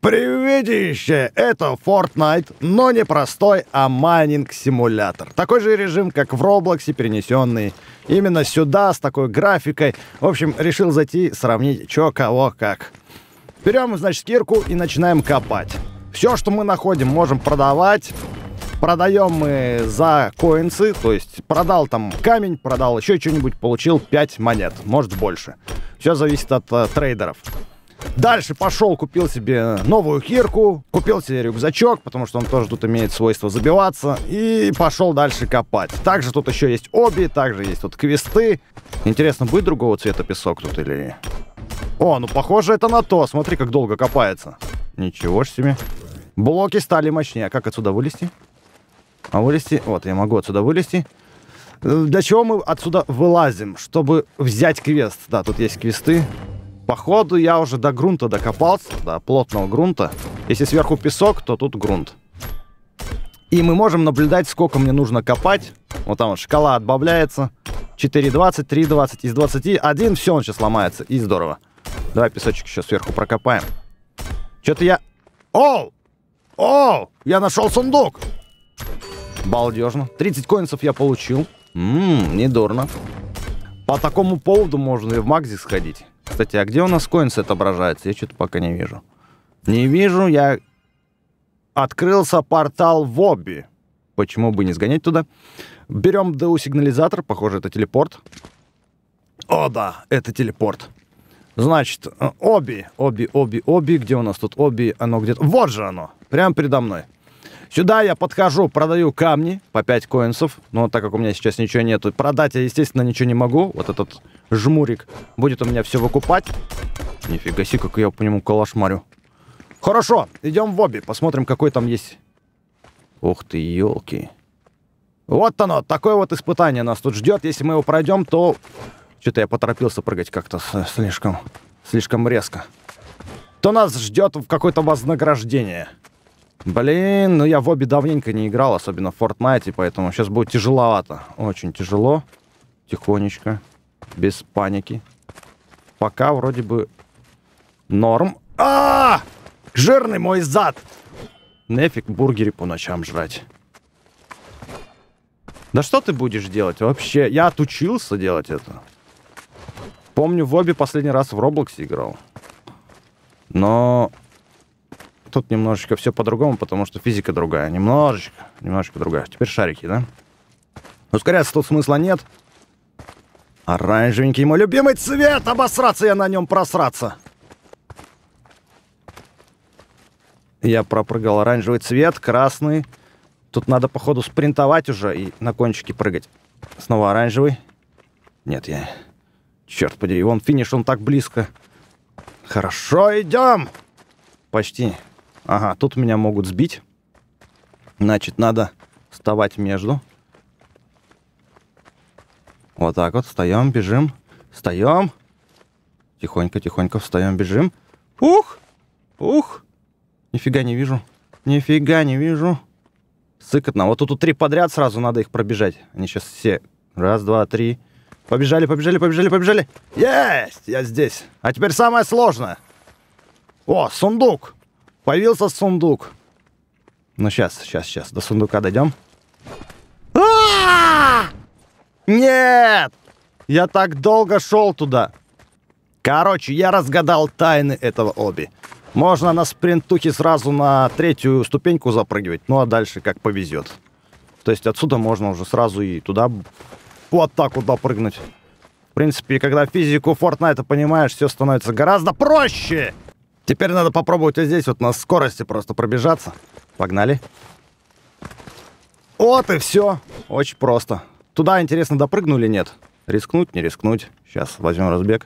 Привидище! Это Fortnite, но не простой, а майнинг-симулятор. Такой же режим, как в Роблоксе, перенесенный именно сюда, с такой графикой. В общем, решил зайти, сравнить, чё, кого, как. Берем, значит, кирку и начинаем копать. Все, что мы находим, можем продавать. Продаем мы за коинсы, то есть продал там камень, продал еще что-нибудь, получил 5 монет, может больше. Все зависит от трейдеров. Дальше пошел, купил себе новую кирку, купил себе рюкзачок, потому что он тоже тут имеет свойство забиваться, и пошел дальше копать. Также тут еще есть оби, также есть тут квесты. Интересно, будет другого цвета песок тут или... О, ну похоже это на то, смотри, как долго копается. Ничего ж себе. Блоки стали мощнее, а как отсюда вылезти? А вылезти... Вот, я могу отсюда вылезти. Для чего мы отсюда вылазим? Чтобы взять квест. Да, тут есть квесты. Походу, я уже до грунта докопался, до плотного грунта. Если сверху песок, то тут грунт. И мы можем наблюдать, сколько мне нужно копать. Вот там вот шкала отбавляется. 4,20, 3,20, из 21, все, он сейчас ломается. И здорово. Давай песочек еще сверху прокопаем. Что-то я... Оу! Оу! Я нашел сундук! Балдежно. 30 коинсов я получил. Недурно. По такому поводу можно и в Макси сходить. Кстати, а где у нас коинсы отображаются? Я что-то пока не вижу. Не вижу, я... Открылся портал в Оби. Почему бы не сгонять туда? Берем ДУ-сигнализатор. Похоже, это телепорт. О, да, это телепорт. Значит, Оби. Где у нас тут Оби? Оно где-то... Вот же оно. Прямо передо мной. Сюда я подхожу, продаю камни по 5 коинсов. Но так как у меня сейчас ничего нету, продать я, естественно, ничего не могу. Вот этот жмурик будет у меня все выкупать. Нифига себе, как я по нему калашмарю. Хорошо, идем в Оби, посмотрим, какой там есть. Ух ты, елки. Вот оно, такое вот испытание нас тут ждет. Если мы его пройдем, то... Что-то я поторопился прыгать как-то слишком резко. То нас ждет какое-то вознаграждение. Блин, ну я в Оби давненько не играл, особенно в Fortnite, поэтому сейчас будет тяжеловато. Очень тяжело. Тихонечко. Без паники. Пока вроде бы норм. Жирный мой зад! Нефиг бургеры по ночам жрать. Да что ты будешь делать вообще? Я отучился делать это. Помню, в Оби последний раз в Роблоксе играл. Но... Тут немножечко все по-другому, потому что физика другая. Немножечко другая. Теперь шарики, да? Ускоряться тут смысла нет. Оранжевенький мой любимый цвет! Обосраться я на нем, просраться! Я пропрыгал оранжевый цвет, красный. Тут надо, походу, спринтовать уже и на кончике прыгать. Снова оранжевый. Нет, я... Черт подери, вон финиш, он так близко. Хорошо, идем! Почти. Ага, тут меня могут сбить. Значит, надо вставать между. Вот так вот, встаем, бежим. Встаем. Тихонько встаем, бежим. Ух! Нифига не вижу. Сыкотно. Вот тут 3 подряд сразу надо их пробежать. Они сейчас все... Раз, два, 3. Побежали. Есть! Я здесь. А теперь самое сложное. О, сундук. Появился сундук. Ну, сейчас. До сундука дойдем. Нет! Я так долго шел туда. Короче, я разгадал тайны этого Оби. Можно на спринтухе сразу на 3-ю ступеньку запрыгивать. Ну, а дальше как повезет. То есть отсюда можно уже сразу и туда вот так вот допрыгнуть. В принципе, когда физику Fortnite понимаешь, все становится гораздо проще. Теперь надо попробовать вот здесь вот на скорости просто пробежаться. Погнали. Вот и все. Очень просто. Туда, интересно, допрыгну или нет? Рискнуть, не рискнуть. Сейчас возьмем разбег.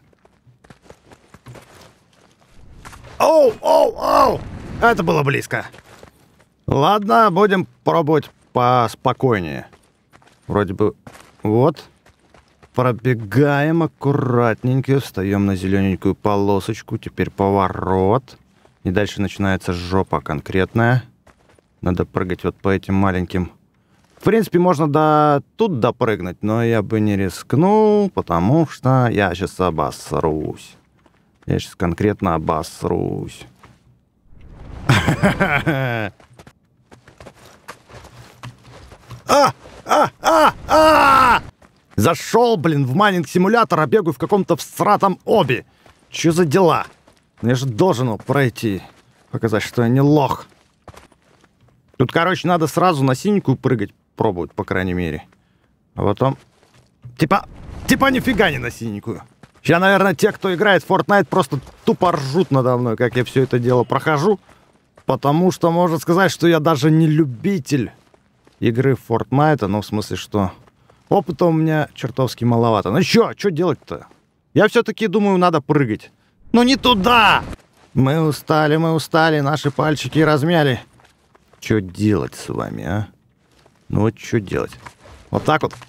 Оу! Это было близко. Ладно, будем пробовать поспокойнее. Вроде бы... Вот. Пробегаем аккуратненько, встаем на зелененькую полосочку, теперь поворот. И дальше начинается жопа конкретная. Надо прыгать вот по этим маленьким. В принципе, можно тут допрыгнуть, но я бы не рискнул, потому что я сейчас обосрусь. Я сейчас конкретно обосрусь. Зашел, блин, в майнинг-симулятор, а бегаю в каком-то всратом оби. Че за дела? Я же должен его пройти. Показать, что я не лох. Тут, короче, надо сразу на синенькую прыгать. Пробовать, по крайней мере. А потом... Типа нифига не на синенькую. Сейчас, наверное, те, кто играет в Fortnite, просто тупо ржут надо мной, как я все это дело прохожу. Потому что можно сказать, что я даже не любитель игры в Fortnite. Ну, в смысле, что... Опыта у меня чертовски маловато. Ну что делать-то? Я все-таки думаю, надо прыгать. Но не туда! Мы устали, наши пальчики размяли. Что делать с вами, а? Ну вот что делать? Вот так вот.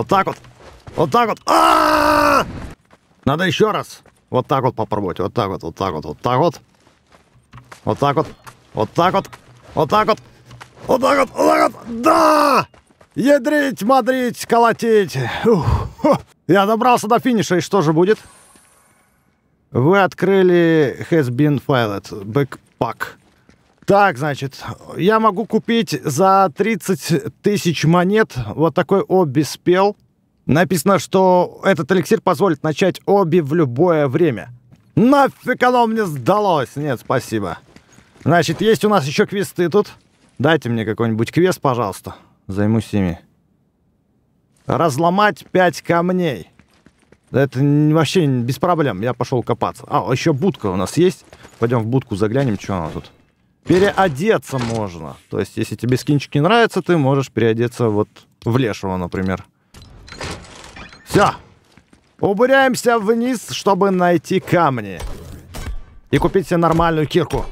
Надо еще раз. Вот так вот попробовать. Вот так вот. Да! Ядрить, мадрить, колотить. Я добрался до финиша, и что же будет? Вы открыли has been filed. Backpack. Так, значит, я могу купить за 30 тысяч монет вот такой оби-спел. Написано, что этот эликсир позволит начать оби в любое время. Нафиг оно мне сдалось? Нет, спасибо. Значит, есть у нас еще квесты тут. Дайте мне какой-нибудь квест, пожалуйста. Займусь ими. Разломать 5 камней. Это вообще без проблем. Я пошел копаться. А, еще будка у нас есть. Пойдем в будку заглянем, что она тут. Переодеться можно. То есть, если тебе скинчик не нравится, ты можешь переодеться вот в лешего, например. Все. Убираемся вниз, чтобы найти камни. И купить себе нормальную кирку.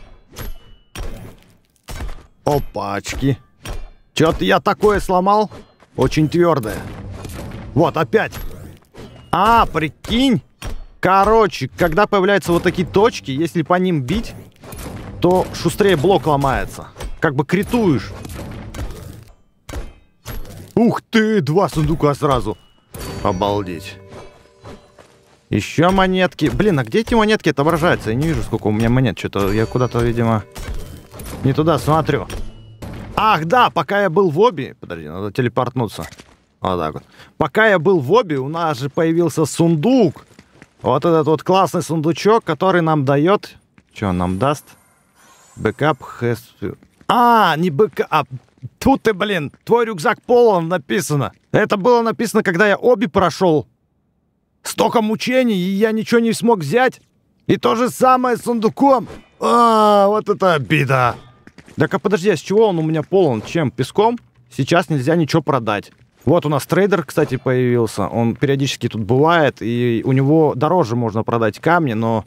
Опачки. Что-то я такое сломал. Очень твердое. Вот, опять. А, прикинь. Короче, когда появляются вот такие точки, если по ним бить, то шустрее блок ломается. Как бы критуешь. Ух ты, 2 сундука сразу. Обалдеть. Еще монетки. Блин, а где эти монетки отображаются? Я не вижу, сколько у меня монет. Что-то я куда-то, видимо, не туда смотрю. Ах, да, пока я был в оби... Подожди, надо телепортнуться. Вот так вот. Пока я был в оби, у нас же появился сундук. Вот этот вот классный сундучок, который нам дает... Что он нам даст? Бэкап has... А, не бэкап. Тут ты, блин, твой рюкзак полон написано. Это было написано, когда я оби прошел. Столько мучений, и я ничего не смог взять. И то же самое с сундуком. А, вот это обида. Так, а подожди, а с чего он у меня полон? Чем? Песком? Сейчас нельзя ничего продать. Вот у нас трейдер, кстати, появился. Он периодически тут бывает, и у него дороже можно продать камни, но...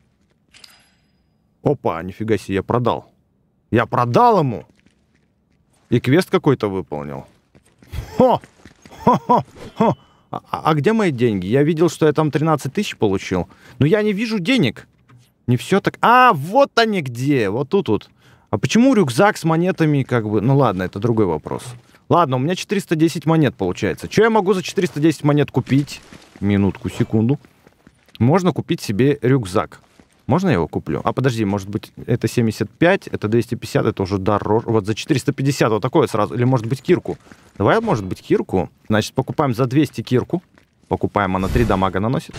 Опа, нифига себе, я продал. Я продал ему! И квест какой-то выполнил. Хо! Хо-хо-хо! А где мои деньги? Я видел, что я там 13 тысяч получил. Но я не вижу денег. Не все так... А, вот они где! Вот тут вот. А почему рюкзак с монетами как бы... Ну ладно, это другой вопрос. Ладно, у меня 410 монет получается. Что я могу за 410 монет купить? Минутку, секунду. Можно купить себе рюкзак. Можно я его куплю? А подожди, может быть, это 75, это 250, это уже дороже. Вот за 450 вот такое сразу. Или может быть кирку. Давай, может быть, кирку. Значит, покупаем за 200 кирку. Покупаем, она 3 дамага наносит.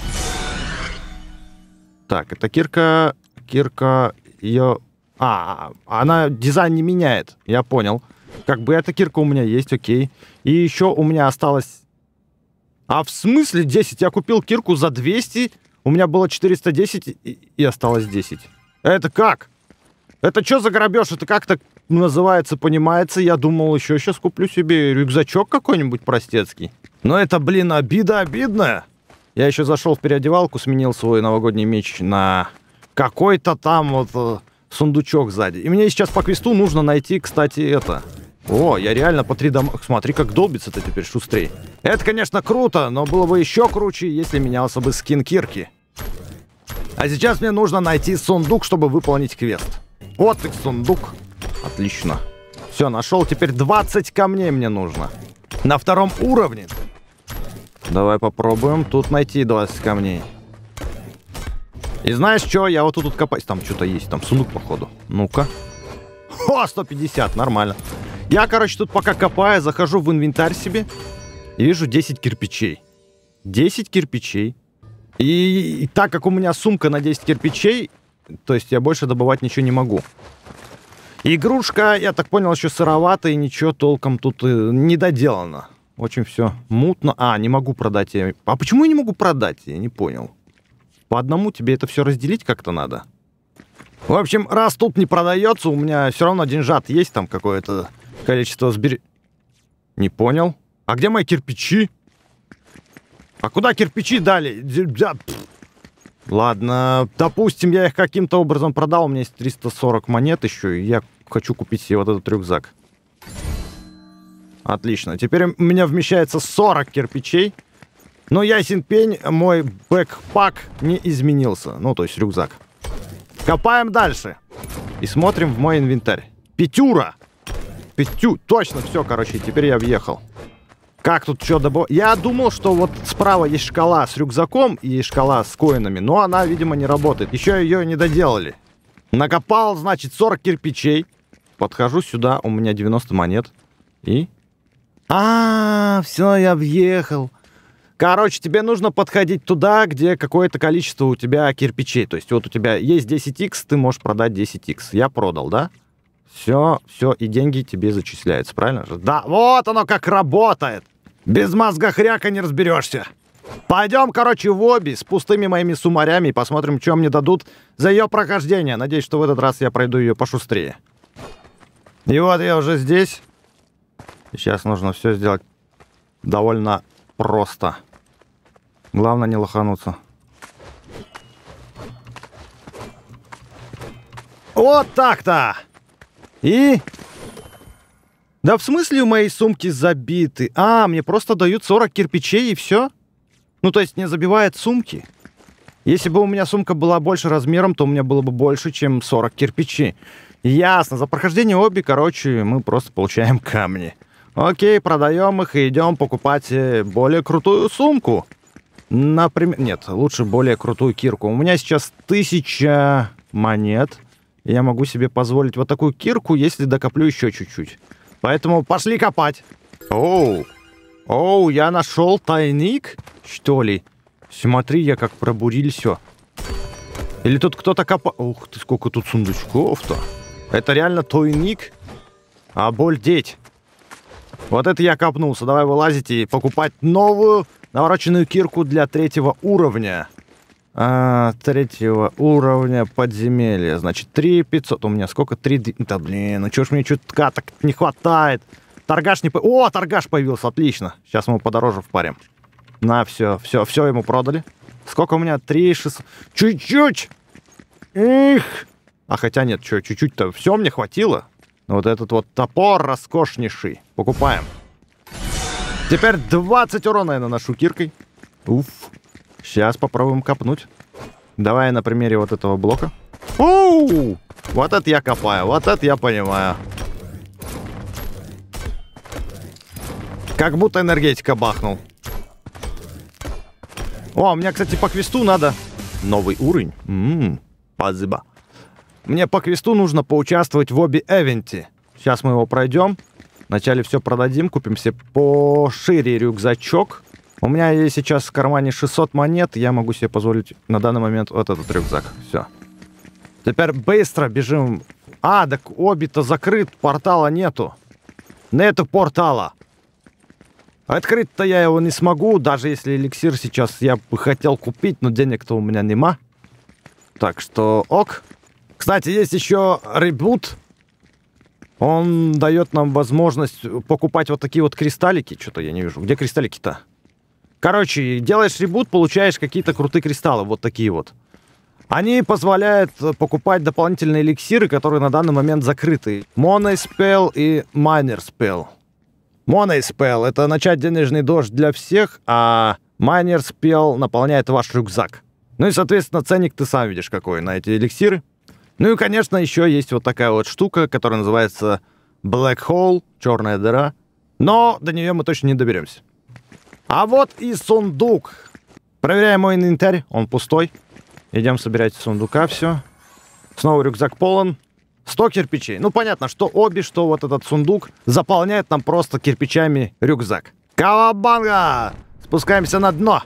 Так, это кирка... Кирка ее... А, она дизайн не меняет. Я понял. Как бы эта кирка у меня есть, окей. И еще у меня осталось... А в смысле 10? Я купил кирку за 200... У меня было 410 и осталось 10. Это как? Это что за грабеж? Это как так называется, понимается? Я думал, еще сейчас куплю себе рюкзачок какой-нибудь простецкий. Но это, блин, обида обидная. Я еще зашел в переодевалку, сменил свой новогодний меч на какой-то там вот сундучок сзади. И мне сейчас по квесту нужно найти, кстати, это... О, я реально по 3 дома... Смотри, как долбится-то теперь шустрей. Это, конечно, круто, но было бы еще круче, если менялся бы скин кирки. А сейчас мне нужно найти сундук, чтобы выполнить квест. Вот и сундук. Отлично. Все, нашел. Теперь 20 камней мне нужно. На 2 уровне. Давай попробуем тут найти 20 камней. И знаешь что? Я вот тут копаюсь. Там что-то есть. Там сундук, походу. Ну-ка. О, 150, нормально. Я, короче, тут пока копаю, захожу в инвентарь себе и вижу 10 кирпичей. 10 кирпичей. И так как у меня сумка на 10 кирпичей, то есть я больше добывать ничего не могу. Игрушка, я так понял, еще сыровата, и ничего толком тут не доделано. Очень все мутно. А, не могу продать. А почему я не могу продать? Я не понял. По одному тебе это все разделить как-то надо. В общем, раз тут не продается, у меня все равно деньжат есть там какое-то количество Не понял. А где мои кирпичи? А куда кирпичи дали? Ладно, допустим, я их каким-то образом продал. У меня есть 340 монет еще, и я хочу купить себе вот этот рюкзак. Отлично. Теперь у меня вмещается 40 кирпичей. Но ясен пень, мой бэкпак не изменился. Ну, то есть рюкзак. Копаем дальше. И смотрим в мой инвентарь. Пятюра! Точно, все, короче, теперь я въехал. Как тут что добавить? Я думал, что вот справа есть шкала с рюкзаком и шкала с коинами, но она, видимо, не работает. Еще ее не доделали. Накопал, значит, 40 кирпичей. Подхожу сюда, у меня 90 монет. И... все, я въехал. Короче, тебе нужно подходить туда, где какое-то количество у тебя кирпичей. То есть вот у тебя есть 10х, ты можешь продать 10х. Я продал, да? Все, и деньги тебе зачисляются, правильно же? Да, вот оно как работает. Без мозга хряка не разберешься. Пойдем, короче, в обби с пустыми моими суммарями и посмотрим, что мне дадут за ее прохождение. Надеюсь, что в этот раз я пройду ее пошустрее. И вот я уже здесь. Сейчас нужно все сделать довольно просто. Главное не лохануться. Вот так-то! И... Да в смысле у моей сумки забиты? Мне просто дают 40 кирпичей и все? Ну, то есть не забивает сумки? Если бы у меня сумка была больше размером, то у меня было бы больше, чем 40 кирпичей. Ясно. За прохождение обби, короче, мы просто получаем камни. Окей, продаем их и идем покупать более крутую сумку. Например... Нет, лучше более крутую кирку. У меня сейчас 1000 монет. Я могу себе позволить вот такую кирку, если докоплю еще чуть-чуть. Поэтому пошли копать. Оу, я нашел тайник, что ли? Смотри, я как пробурил все. Или тут кто-то копал... Ух ты, сколько тут сундучков-то. Это реально тайник? Обалдеть. Вот это я копнулся. Давай вылазить и покупать новую навороченную кирку для 3-го уровня. 3-го уровня подземелья. Значит, 3500. У меня сколько? 3... Да блин, ну чё ж мне чутка так не хватает. Торгаш не... О, торгаш появился, отлично. Сейчас мы его подороже впарим. На, все ему продали. Сколько у меня? 3600. Чуть-чуть! Эх! А хотя нет, что, чуть-чуть-то все мне хватило. Вот этот вот топор роскошнейший. Покупаем. Теперь 20 урона я наношу киркой. Уф. Сейчас попробуем копнуть. Давай на примере вот этого блока. Оу! Вот это я копаю, вот это я понимаю. Как будто энергетика бахнул. О, у меня, кстати, по квесту надо... Новый уровень. Спасибо. Мне по квесту нужно поучаствовать в обби-эвенте. Сейчас мы его пройдем. Вначале все продадим, купим себе пошире рюкзачок. У меня есть сейчас в кармане 600 монет. Я могу себе позволить на данный момент вот этот рюкзак. Все. Теперь быстро бежим. Так обби-то закрыт, портала нету. Нету портала. Открыть-то я его не смогу, даже если эликсир сейчас я бы хотел купить, но денег-то у меня нема. Так что ок. Кстати, есть еще ребут. Он дает нам возможность покупать вот такие вот кристаллики. Что-то я не вижу. Где кристаллики-то? Короче, делаешь ребут, получаешь какие-то крутые кристаллы. Вот такие вот. Они позволяют покупать дополнительные эликсиры, которые на данный момент закрыты. Money Spell и Miner Spell. Money Spell — это начать денежный дождь для всех, а Miner Spell наполняет ваш рюкзак. Ну и, соответственно, ценник ты сам видишь какой на эти эликсиры. Ну и, конечно, еще есть вот такая вот штука, которая называется Black Hole, черная дыра. Но до нее мы точно не доберемся. А вот и сундук. Проверяем мой инвентарь, он пустой. Идем собирать из сундука все. Снова рюкзак полон. 100 кирпичей. Ну, понятно, что обе, что вот этот сундук заполняет нам просто кирпичами рюкзак. Кавабанга! Спускаемся на дно.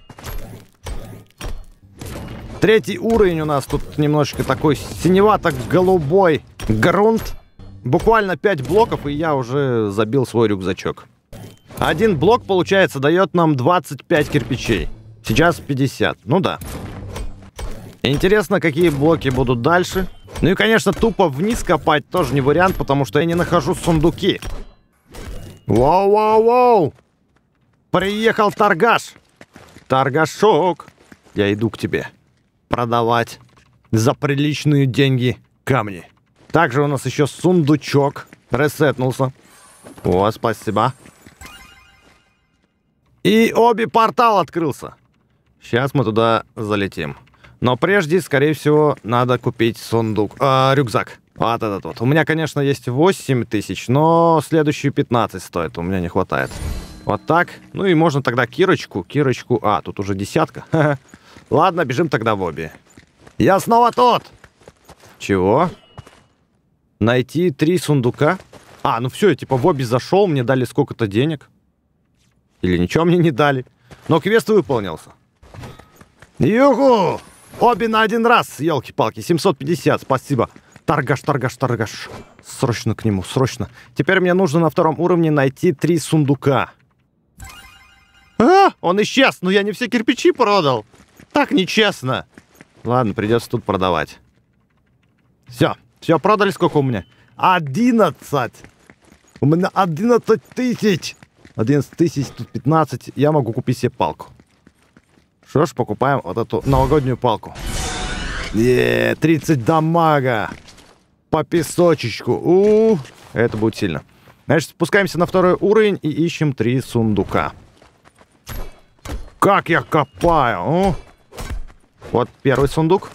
3-й уровень у нас тут немножечко такой синевато-голубой грунт. Буквально 5 блоков, и я уже забил свой рюкзачок. 1 блок, получается, дает нам 25 кирпичей. Сейчас 50. Ну да. Интересно, какие блоки будут дальше. Ну и, конечно, тупо вниз копать тоже не вариант, потому что я не нахожу сундуки. Воу-воу-воу! Приехал торгаш! Торгашок! Я иду к тебе. Продавать за приличные деньги камни. Также у нас еще сундучок. Ресетнулся. О, спасибо. И обе портал открылся. Сейчас мы туда залетим. Но прежде, скорее всего, надо купить рюкзак. Вот этот вот. У меня, конечно, есть 8000, но следующие 15 стоит. У меня не хватает. Вот так. Ну и можно тогда Кирочку. А, тут уже 10. Ладно, бежим тогда в обе. Я снова тот. Чего? Найти 3 сундука? А, ну все, я типа в обе зашел, мне дали сколько-то денег. Или ничего мне не дали. Но квест выполнился. Юху! Обе на 1 раз, елки-палки. 750, спасибо. Торгаш. Срочно к нему, срочно. Теперь мне нужно на 2-м уровне найти 3 сундука. А, он исчез, но я не все кирпичи продал. Так нечестно. Ладно, придется тут продавать. Все продали. Сколько у меня? 11. У меня 11 тысяч. 11 тысяч, тут 15. Я могу купить себе палку. Что ж, покупаем вот эту новогоднюю палку. 30 дамага. По песочечку. Это будет сильно. Значит, спускаемся на 2-й уровень и ищем 3 сундука. Как я копаю, Вот 1-й сундук.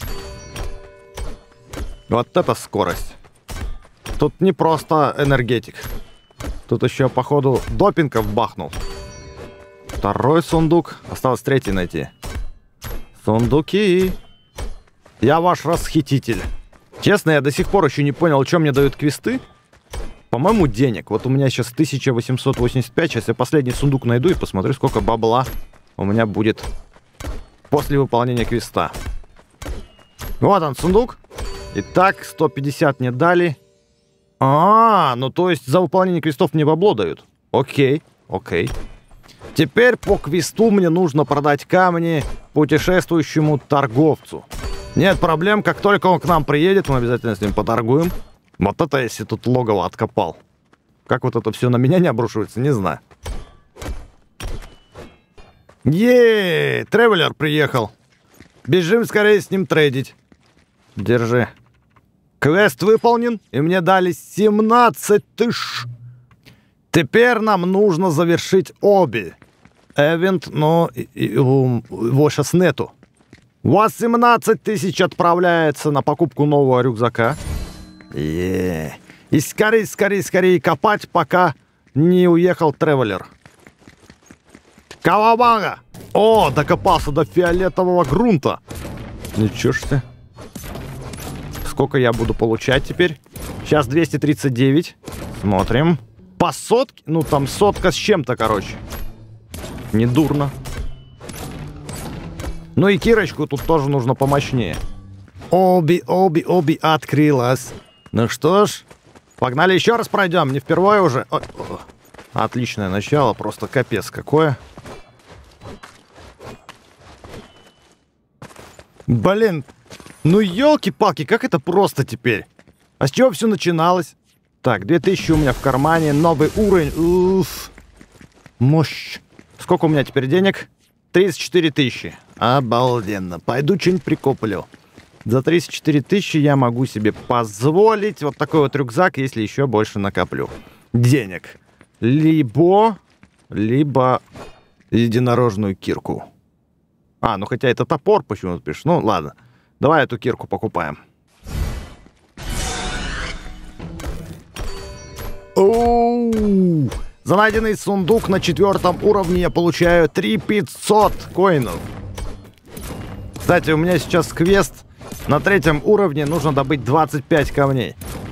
Вот это скорость. Тут не просто энергетик. Тут еще, походу, допингов бахнул. 2-й сундук. Осталось 3-й найти. Сундуки. Я ваш расхититель. Честно, я до сих пор еще не понял, что мне дают квесты. По-моему, денег. Вот у меня сейчас 1885. Сейчас я последний сундук найду и посмотрю, сколько бабла у меня будет после выполнения квеста. Вот он, сундук. Итак, 150 мне дали. Ну то есть за выполнение квестов мне бабло дают. Окей. Теперь по квесту мне нужно продать камни путешествующему торговцу. Нет проблем, как только он к нам приедет, мы обязательно с ним поторгуем. Вот это если тут логово откопал. Как вот это все на меня не обрушивается, не знаю. Тревелер приехал. Бежим скорее с ним трейдить. Держи. Квест выполнен, и мне дали 17 тысяч. Теперь нам нужно завершить обе. Эвент, но его сейчас нету. 18 тысяч отправляется на покупку нового рюкзака. И скорее копать, пока не уехал Тревелер. Кавабанга! Докопался до фиолетового грунта. Ничего ж ты. Сколько я буду получать теперь? Сейчас 239. Смотрим. По сотке? Ну, там 100 с чем-то, короче. Недурно. Ну и Кирочку тут тоже нужно помощнее. Оби открылась. Ну что ж, погнали еще раз пройдем. Не впервые уже. Отличное начало, просто капец какое. Блин, ну елки-палки, как это просто теперь? А с чего все начиналось? Так, 2000 у меня в кармане, новый уровень. Уф. Мощь. Сколько у меня теперь денег? 34 тысячи. Обалденно. Пойду что-нибудь прикоплю. За 34 тысячи я могу себе позволить вот такой вот рюкзак, если еще больше накоплю денег. Либо единорожную кирку. Ну хотя это топор почему-то пишешь. Ну ладно. Давай эту кирку покупаем. За найденный сундук на 4-м уровне я получаю 3500 коинов. Кстати, у меня сейчас квест на 3-м уровне. Нужно добыть 25 камней.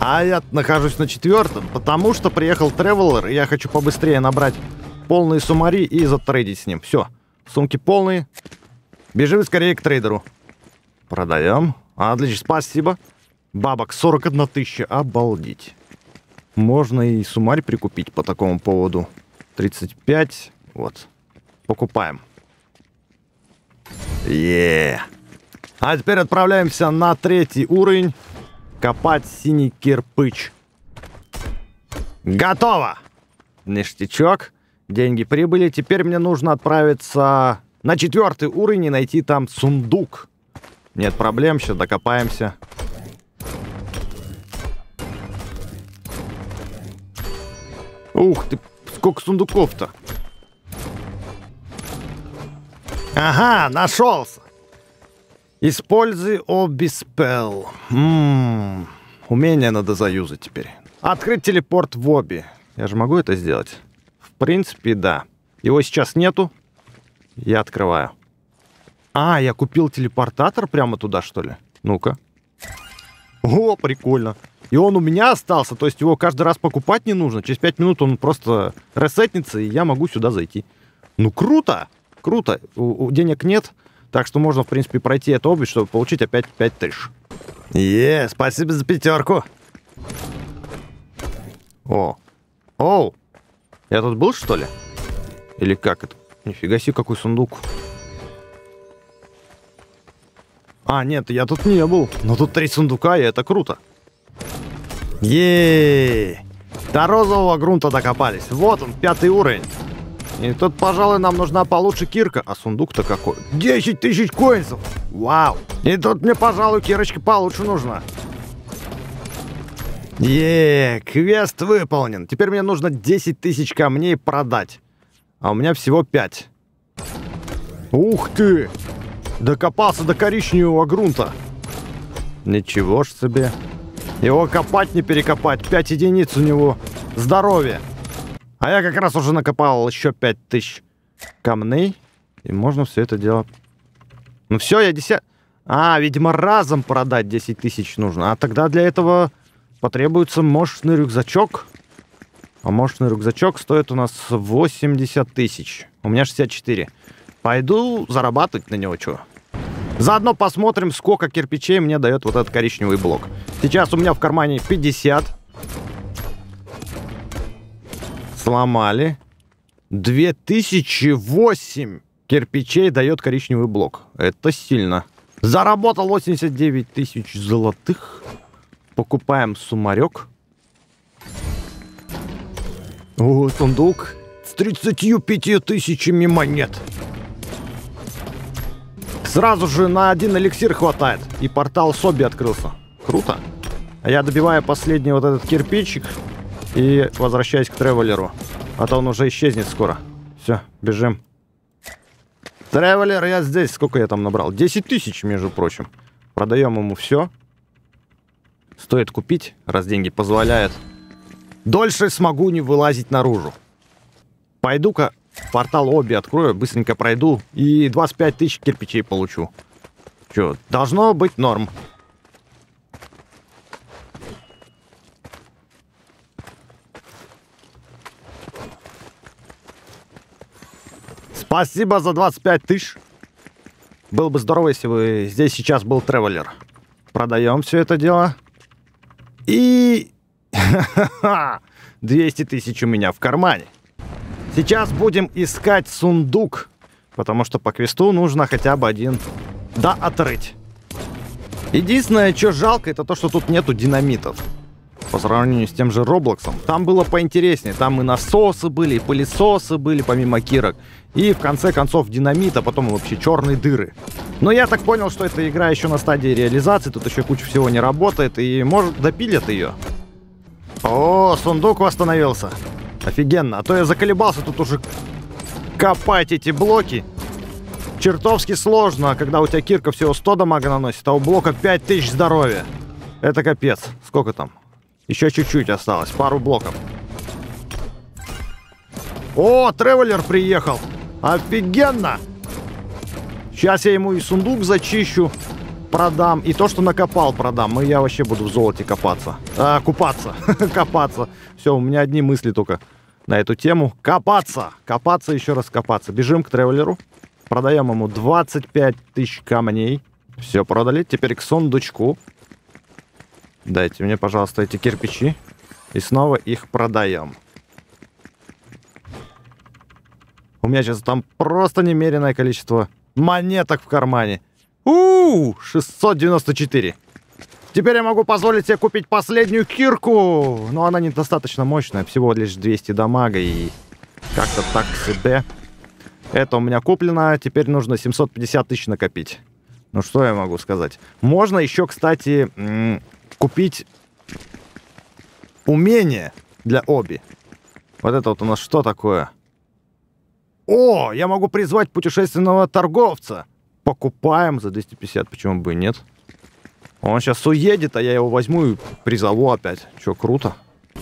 А я нахожусь на 4-м, потому что приехал Тревелер, и я хочу побыстрее набрать полные суммари и затрейдить с ним. Все, сумки полные. Бежим скорее к трейдеру. Продаем. Отлично, спасибо. Бабок 41 тысяча, обалдеть. Можно и суммарь прикупить по такому поводу. 35, вот. Покупаем. А теперь отправляемся на 3-й уровень. Копать синий кирпич. Готово! Ништячок. Деньги прибыли. Теперь мне нужно отправиться на 4-й уровень и найти там сундук. Нет проблем, сейчас докопаемся. Ух ты, сколько сундуков-то. Ага, нашелся. Используй обиспел. Умение надо заюзать теперь. Открыть телепорт в оби. Я же могу это сделать? В принципе, да. Его сейчас нету. Я открываю. А, я купил телепортатор прямо туда, что ли? Ну-ка. О, прикольно. И он у меня остался, то есть его каждый раз покупать не нужно. Через 5 минут он просто ресетнется, и я могу сюда зайти. Ну, круто! Круто. Денег нет, так что можно, в принципе, пройти эту область, чтобы получить опять 5000. Спасибо за 5. Оу. Я тут был, что ли? Или как это? Нифига себе, какой сундук. А, нет, я тут не был. Но тут 3 сундука, и это круто. До розового грунта докопались. Вот он, 5-й уровень. И тут, пожалуй, нам нужна получше кирка. А сундук-то какой? 10 тысяч коинсов. Вау. И тут мне, пожалуй, кирочка получше нужна. Квест выполнен. Теперь мне нужно 10 тысяч камней продать. А у меня всего 5. Ух ты! Докопался до коричневого грунта. Ничего ж себе. Его копать не перекопать. 5 единиц у него здоровья. А я как раз уже накопал еще 5000 камней. И можно все это дело... Ну все, я 10... А, видимо, разом продать 10 тысяч нужно. А тогда для этого потребуется мощный рюкзачок. А мощный рюкзачок стоит у нас 80 тысяч. У меня 64. Пойду зарабатывать на него, что? Заодно посмотрим, сколько кирпичей мне дает вот этот коричневый блок. Сейчас у меня в кармане 50. Сломали. 2008 кирпичей дает коричневый блок. Это сильно. Заработал 89 тысяч золотых. Покупаем суммарек. О, сундук с 35 тысячами монет. Сразу же на 1 эликсир хватает. И портал Соби открылся. Круто. А я добиваю последний вот этот кирпичик. И возвращаюсь к Тревелеру. А то он уже исчезнет скоро. Все, бежим. Тревелер, я здесь. Сколько я там набрал? 10 тысяч, между прочим. Продаем ему все. Стоит купить, раз деньги позволяют. Дольше смогу не вылазить наружу. Пойду-ка портал Оби открою, быстренько пройду. И 25 тысяч кирпичей получу. Че, должно быть норм. Спасибо за 25 тысяч. Было бы здорово, если бы здесь сейчас был Тревелер. Продаем все это дело. И... 200 тысяч у меня в кармане. Сейчас будем искать сундук. Потому что по квесту нужно хотя бы один отрыть. Единственное, что жалко, это то, что тут нету динамитов. По сравнению с тем же Роблоксом. Там было поинтереснее. Там и насосы были, и пылесосы были, помимо кирок. И в конце концов динамит, а потом вообще черные дыры. Но я так понял, что эта игра еще на стадии реализации. Тут еще куча всего не работает. И может допилят ее. О, сундук восстановился. Офигенно. А то я заколебался тут уже копать эти блоки. Чертовски сложно, когда у тебя кирка всего 100 дамага наносит, а у блока 5000 здоровья. Это капец. Сколько там? Еще чуть-чуть осталось. Пару блоков. О, Тревелер приехал. Офигенно. Сейчас я ему и сундук зачищу. продам, и то, что накопал, продам. И я вообще буду в золоте копаться. Купаться. Копаться. Все, у меня одни мысли только на эту тему. Копаться. Копаться, еще раз копаться. Бежим к тревелеру. Продаем ему 25 тысяч камней. Все, продали. Теперь к сундучку. Дайте мне, пожалуйста, эти кирпичи. И снова их продаем. У меня сейчас там просто немеренное количество монеток в кармане. 694. Теперь я могу позволить себе купить последнюю кирку. Но она недостаточно мощная. Всего лишь 200 дамага и как-то так себе. Это у меня куплено. Теперь нужно 750 тысяч накопить. Ну что я могу сказать? Можно еще, кстати, купить умение для оби. Вот это вот у нас что такое? О, я могу призвать путешественного торговца. Покупаем за 250, почему бы и нет. Он сейчас уедет, а я его возьму и призову опять. Че, круто.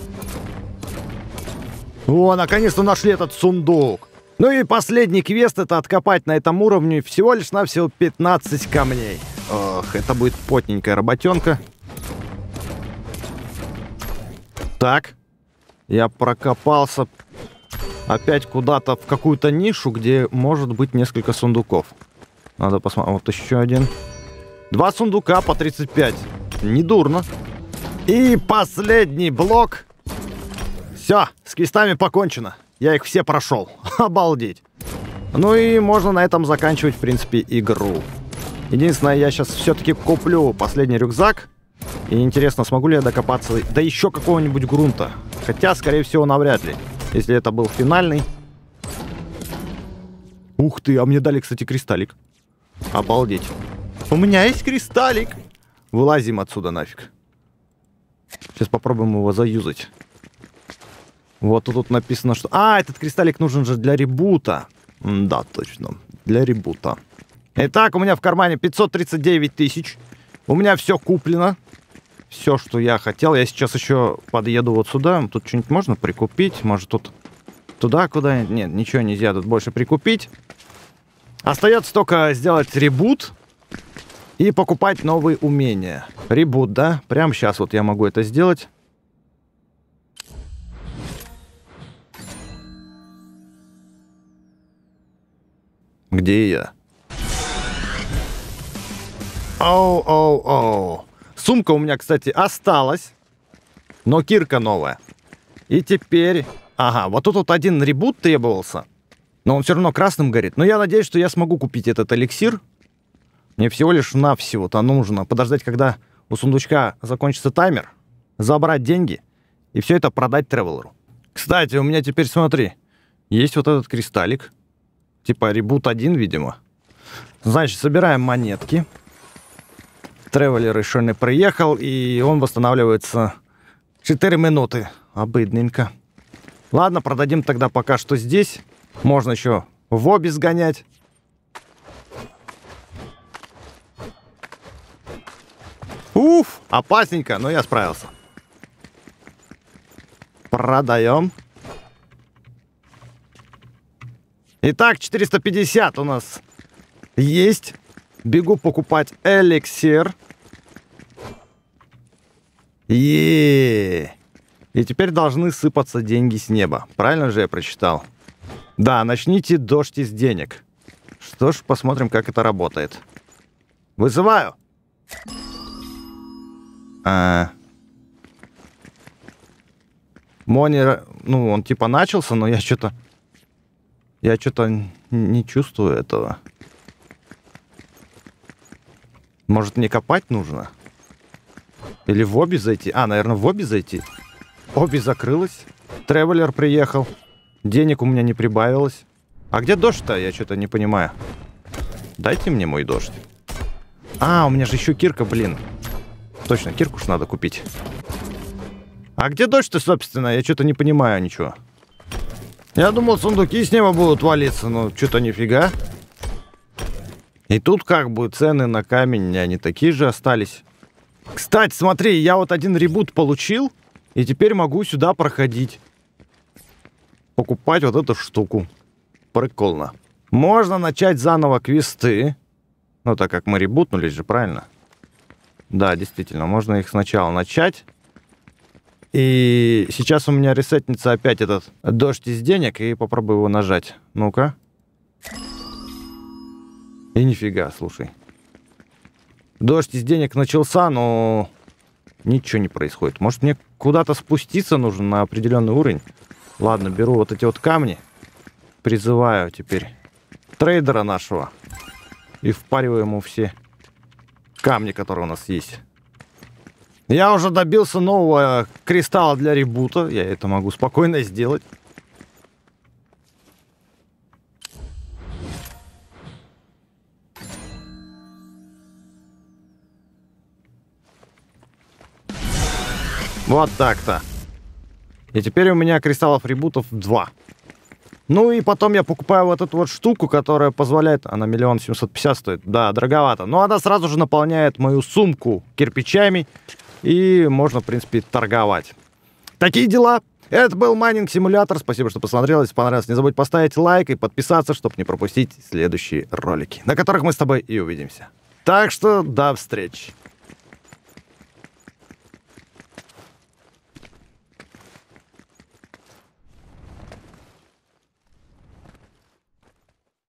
О, наконец-то нашли этот сундук. Ну и последний квест — это откопать на этом уровне всего лишь навсего 15 камней. Ох, это будет потненькая работенка. Так, я прокопался опять куда-то в какую-то нишу, где может быть несколько сундуков. Надо посмотреть. Вот еще один. 2 сундука по 35. Недурно. И последний блок. Все, с квестами покончено. Я их все прошел. Обалдеть. Ну и можно на этом заканчивать, в принципе, игру. Единственное, я сейчас все-таки куплю последний рюкзак. И интересно, смогу ли я докопаться до еще какого-нибудь грунта. Хотя, скорее всего, навряд ли. Если это был финальный. Ух ты, а мне дали, кстати, кристаллик. Обалдеть. У меня есть кристаллик. Вылазим отсюда нафиг. Сейчас попробуем его заюзать. Вот тут написано, что... этот кристаллик нужен же для ребута. Да, точно. Для ребута. Итак, у меня в кармане 539 тысяч. У меня все куплено. Все, что я хотел. Я сейчас еще подъеду вот сюда. Тут что-нибудь можно прикупить? Может, тут туда, куда? Нет, ничего нельзя тут больше прикупить. Остается только сделать ребут и покупать новые умения. Ребут, да? Прямо сейчас вот я могу это сделать. Где я? Оу. Сумка у меня, кстати, осталась. Но кирка новая. И теперь... Ага, вот тут вот один ребут требовался. Но он все равно красным горит. Но я надеюсь, что я смогу купить этот эликсир. Мне всего лишь навсего-то нужно подождать, когда у сундучка закончится таймер. Забрать деньги. И все это продать тревелеру. Кстати, у меня теперь, смотри. Есть вот этот кристаллик. Типа ребут 1, видимо. Значит, собираем монетки. Тревелер еще не приехал, и он восстанавливается 4 минуты. Обыдненько. Ладно, продадим тогда пока что здесь. Можно еще в оби сгонять. Уф, опасненько, но я справился. Продаем. Итак, 450 у нас есть. Бегу покупать эликсир. И теперь должны сыпаться деньги с неба. Правильно же я прочитал? Да, начните дождь из денег. Что ж, посмотрим, как это работает. Вызываю. Монер, ну, он типа начался, но я что-то не чувствую этого. Может, мне копать нужно? Или в оби зайти? Наверное, в оби зайти. Оби закрылась. Тревелер приехал. Денег у меня не прибавилось. А где дождь-то? Я что-то не понимаю. Дайте мне мой дождь. У меня же еще кирка, блин. Точно, кирку ж надо купить. А где дождь-то, собственно? Я что-то не понимаю ничего. Я думал, сундуки с неба будут валиться, но что-то нифига. И тут как бы цены на камень, они такие же остались. Кстати, смотри, я вот один ребут получил, и теперь могу сюда проходить. Покупать вот эту штуку. Прикольно. Можно начать заново квесты. Ну, так как мы ребутнулись же, правильно? Да, действительно, можно их сначала начать. И сейчас у меня ресетнется опять этот дождь из денег, и попробую его нажать. Ну-ка. И нифига, слушай. Дождь из денег начался, но ничего не происходит. Может, мне куда-то спуститься нужно на определенный уровень? Ладно, беру вот эти вот камни. Призываю теперь трейдера нашего. И впариваю ему все камни, которые у нас есть. Я уже добился нового кристалла для ребута. Я это могу спокойно сделать. Вот так-то. И теперь у меня кристаллов ребутов 2. Ну и потом я покупаю вот эту вот штуку, которая позволяет... Она 1 750 000 стоит. Да, дороговато. Но она сразу же наполняет мою сумку кирпичами. И можно, в принципе, торговать. Такие дела. Это был майнинг-симулятор. Спасибо, что посмотрел. Если понравилось, не забудь поставить лайк и подписаться, чтобы не пропустить следующие ролики, на которых мы с тобой и увидимся. Так что до встречи.